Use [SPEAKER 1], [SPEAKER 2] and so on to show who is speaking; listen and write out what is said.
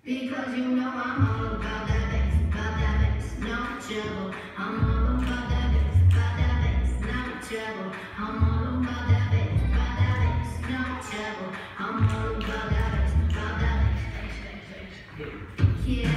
[SPEAKER 1] Because you know I'm all about that bass, no trouble. I'm all about that bass, no trouble. I'm all about that bass, no trouble. I'm all about that bass, yeah.